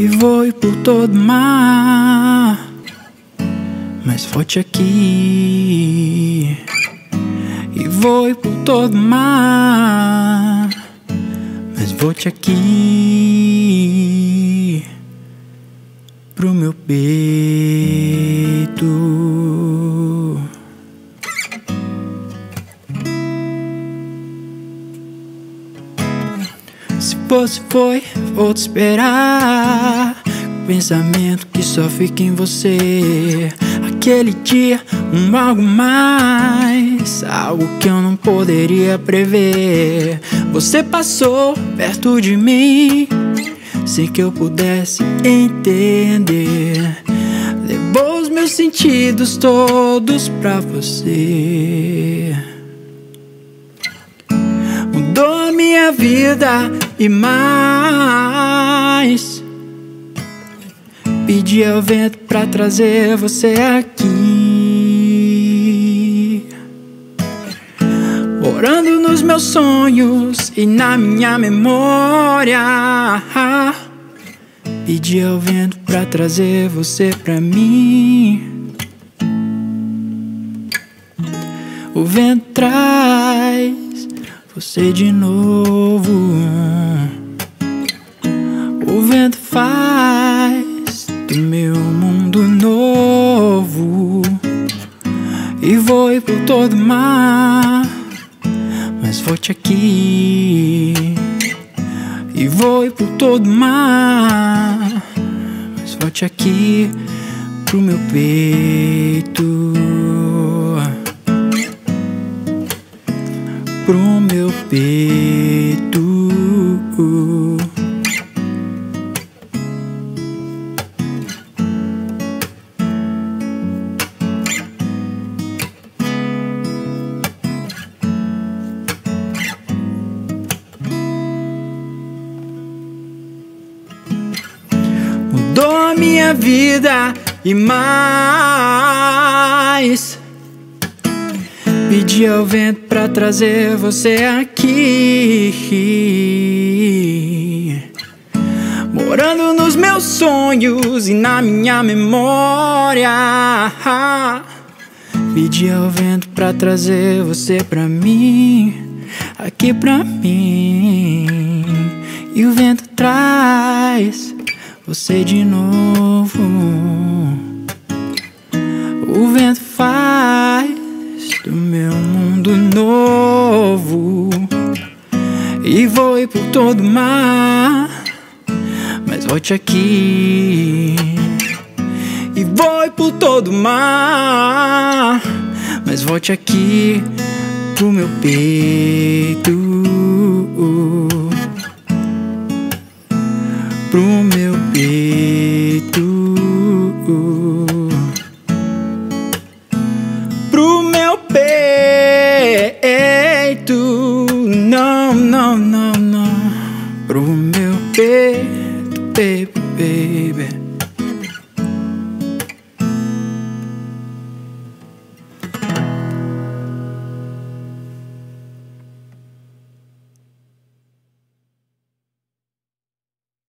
e voe por todo mar, mas volte aqui. E voe por todo mar, mas volte aqui pro meu peito. Se fosse foi, vou te esperar. Pensamento que só fica em você. Aquele dia, algo mais, algo que eu não poderia prever. Você passou perto de mim sem que eu pudesse entender. Levou os meus sentidos todos pra você. Mudou a minha vida e mais. Pedi ao vento pra trazer você aqui, morando nos meus sonhos e na minha memória. Pedi ao vento pra trazer você pra mim. O vento traz você de novo. O vento faz do meu mundo novo. E voe por todo mar, mas volte aqui. E voe por todo mar, mas volte aqui pro meu peito. Pro meu peito. Mudou a minha vida e mais. Pedi ao vento pra trazer você aqui, morando nos meus sonhos e na minha memória. Pedi ao vento pra trazer você pra mim, aqui pra mim. E o vento traz você de novo. O vento faz do meu mundo novo. E voe por todo mar, mas volte aqui. E voe por todo mar, mas volte aqui pro meu peito.